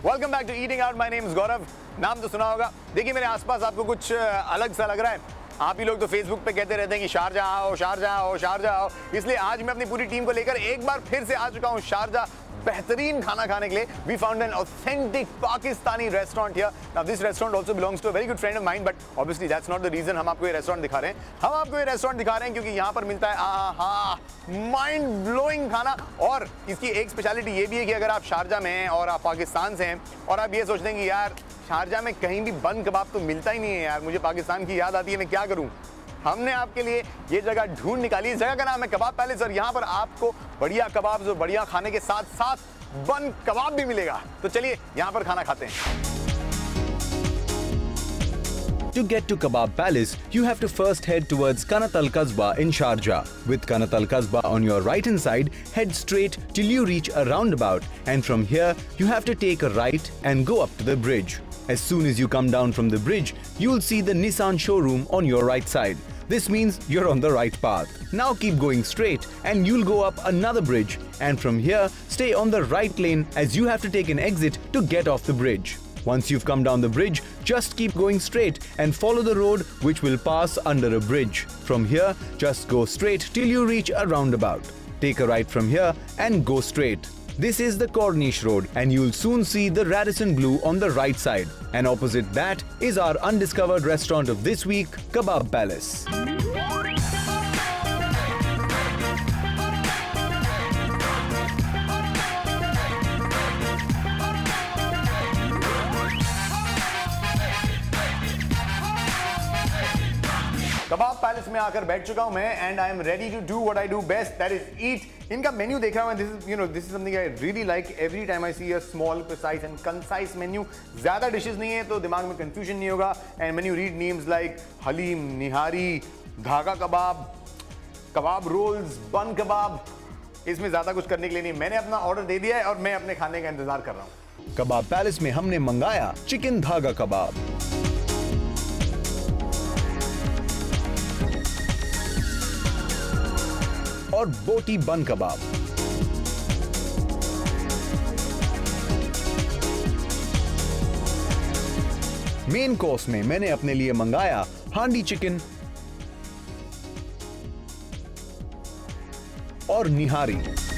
Welcome back to eating out. My name is Gaurav. नाम तो सुना होगा। देखिए मेरे आसपास आपको कुछ अलग सा लग रहा है। आप ही लोग तो फेसबुक पे कहते रहते हैं कि शारजा आओ, शारजा आओ, शारजा आओ। इसलिए आज मैं अपनी पूरी टीम को लेकर एक बार फिर से आ चुका हूँ शारजा, बेहतरीन खाना खाने के लिए। We found an authentic Pakistani restaurant here. Now this restaurant also belongs to a very good friend of mine, but obviously that's not the reason हम आपको ये रेस्टोरेंट दिखा रहे हैं। हम आपको ये रेस्टोरेंट दिखा रहे हैं क्योंकि यहाँ पर मिलता है माइंड ब्लोइंग खाना। और इसकी एक स्पेशलिटी ये भी है कि अगर आप शारजा में हैं और आप पाकिस्तान से हैं और आप ये सोचते हैं कि यार शारजा में कहीं भी बन कबाब तो मिलता ही नहीं है, यार मुझे पाकिस्तान की याद आती है, मैं क्या करूँ। हमने आपके लिए ये जगह ढूंढ निकाली। इस जगह का नाम है कबाब पैलेस और यहाँ पर आपको बढ़िया कबाब्स और बढ़िया खाने के साथ साथ बन कबाब भी मिलेगा। तो चलिए यहाँ पर खाना खाते हैं। To get to Kabab Palace, you have to first head towards Kanat Al Kasbah in Sharjah. With Kanat Al Kasbah on your right hand side, head straight till you reach a roundabout, and from here you have to take a right and go up to the bridge. As soon as you come down from the bridge, you will see the Nissan showroom on your right side. This means you're on the right path. Now keep going straight and you'll go up another bridge, and from here stay on the right lane as you have to take an exit to get off the bridge. Once you've come down the bridge, just keep going straight and follow the road which will pass under a bridge. From here, just go straight till you reach a roundabout. Take a right from here and go straight. This is the Corniche Road and you'll soon see the Radisson Blu on the right side. And opposite that is our undiscovered restaurant of this week, Kabab Palace. Kabab Palace में आकर बैठ चुका हूं मैं and I am ready to do what I do best, that is eat. इनका menu देख रहा हूं, this is something I really like every time I see a small precise and concise menu. ज्यादा डिशेस नहीं है तो दिमाग में कंफ्यूजन नहीं होगा। And menu read names like haleem, nihari, dhaga kabab, kebab roles, बन कबाब। इसमें ज्यादा कुछ करने के लिए नहीं। मैंने अपना ऑर्डर दे दिया है और मैं अपने खाने का इंतजार कर रहा हूं। कबाब पैलेस में हमने मंगाया चिकन धागा कबाब, और बोटी बन कबाब। मेन कोर्स में मैंने अपने लिए मंगाया हांडी चिकन और निहारी।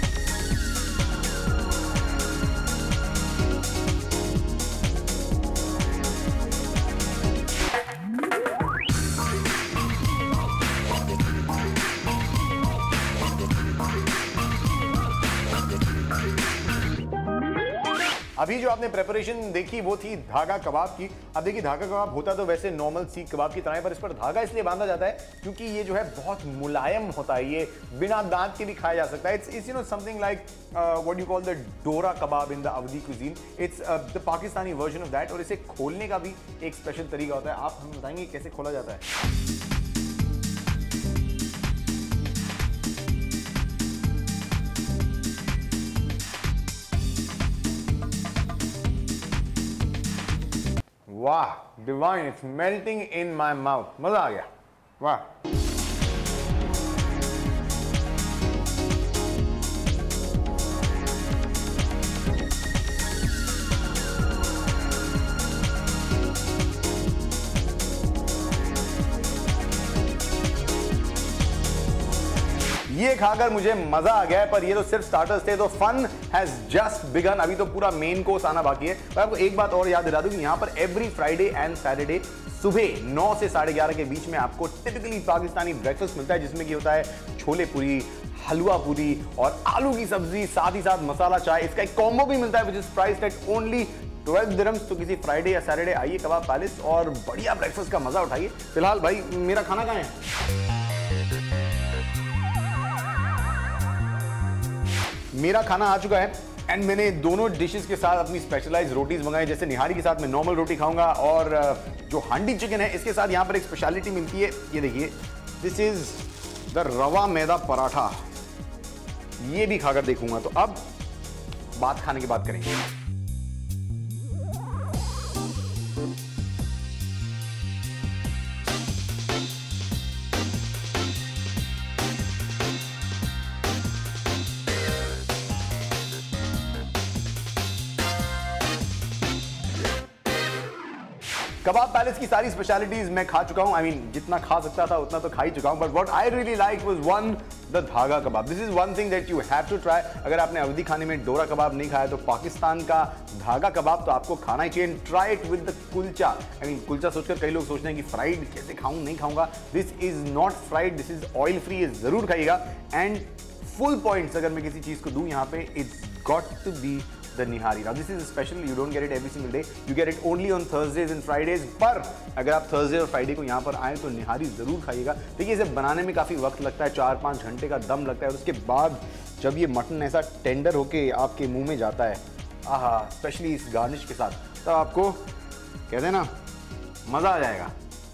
अभी जो आपने प्रेपरेशन देखी वो थी धागा कबाब की। अब देखिए धागा कबाब होता तो वैसे नॉर्मल सीख कबाब की तरह है, पर इस पर धागा इसलिए बांधा जाता है क्योंकि ये जो है बहुत मुलायम होता है। ये बिना दांत के भी खाया जा सकता है। It's you know something like what you call the dora kabab in the Awadhi cuisine. It's the Pakistani version of that. और इसे खोलने का भी एक स्पेशल तरीका होता है। आप हमें बताएंगे कैसे खोला जाता है? वाह, divine, it's melting in my mouth. मजा आ गया, वाह। ये खाकर मुझे मजा आ गया है, पर ये तो सिर्फ स्टार्टर्स थे, तो फन हैज जस्ट बिगन। अभी तो पूरा मेन कोर्स आना बाकी है। पर आपको एक बात और याद दिला दूं कि यहाँ पर एवरी फ्राइडे एंड सैटरडे सुबह 9 से 11:30 के बीच में आपको टिपिकली पाकिस्तानी ब्रेकफास्ट मिलता है, जिसमें कि होता है छोले पूरी, हलवा पूरी और आलू की सब्जी, साथ ही साथ मसाला चाय। इसका एक कॉम्बो भी मिलता है which is priced at only 12 dirhams. तो किसी फ्राइडे या सैटरडे आइए कबाब पैलेस और बढ़िया ब्रेकफास्ट का मजा उठाइए। फिलहाल भाई मेरा खाना कहाँ है? मेरा खाना आ चुका है एंड मैंने दोनों डिशेस के साथ अपनी स्पेशलाइज्ड रोटीज मंगाई। जैसे निहारी के साथ मैं नॉर्मल रोटी खाऊंगा और जो हांडी चिकन है इसके साथ यहाँ पर एक स्पेशलिटी मिलती है। ये देखिए, दिस इज द रवा मैदा पराठा। ये भी खाकर देखूंगा। तो अब बात खाने की बात करेंगे। कबाब पैलेस की सारी स्पेशलिटीज मैं खा चुका हूं। I mean, जितना खा सकता था उतना तो खा ही चुका हूं, but what I really like was one the dhaga kabab. This is one thing that you have to try. अगर आपने अवधी खाने में डोरा कबाब नहीं खाया तो पाकिस्तान का धागा कबाब तो आपको खाना ही चाहिए। Try it with the kulcha. I mean, kulcha सोचकर कई लोग सोचते हैं कि फ्राइड कैसे खाऊं, नहीं खाऊंगा। This is not fried, this is oil free. ये जरूर खाइएगा। एंड फुल पॉइंट्स अगर मैं किसी चीज को दूं यहाँ पे, it's got to be the nihari. Now this is special, you don't get it every single day, you get it only on Thursdays and Fridays. पर अगर आप Thursday और Friday को यहाँ पर आए तो निहारी जरूर खाइएगा। देखिए इसे बनाने में काफ़ी वक्त लगता है, 4-5 घंटे का दम लगता है, और उसके बाद जब ये मटन ऐसा टेंडर होके आपके मुंह में जाता है, आहा, स्पेशली इस गार्निश के साथ, तो आपको कहते हैं ना, मज़ा आ जाएगा।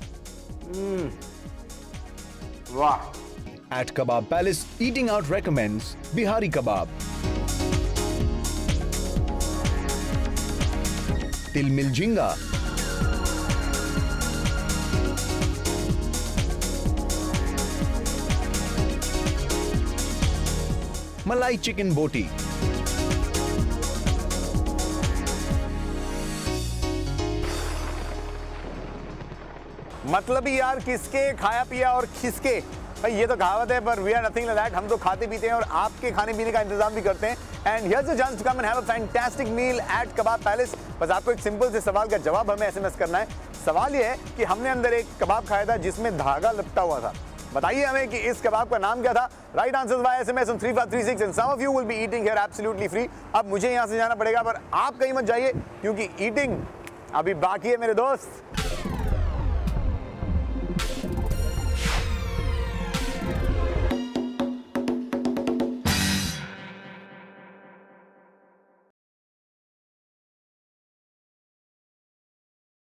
वाह। At Kebab Palace, eating out recommends Bihari kebab, Til Mil Jhinga, Malai Chicken Boti, मतलब ही यार किसके खाया पिया और खिसके, भाई ये तो कहावत है, पर we are nothing like that. हम तो खाते पीते हैं और आपके खाने पीने का इंतजाम भी करते हैं। And here's a chance to come and have a fantastic meal at Kabab Palace. बस आपको एक सिंपल से सवाल का जवाब हमें एसएमएस करना है। सवाल ये है कि हमने अंदर एक कबाब खाया था जिसमें धागा लपटा हुआ था। बताइए हमें कि इस कबाब का नाम क्या था। Right answers by SMS on 3536 and some of you will be eating here absolutely free. अब मुझे यहाँ से जाना पड़ेगा, पर आप कहीं मत जाइए क्योंकि ईटिंग अभी बाकी है मेरे दोस्त।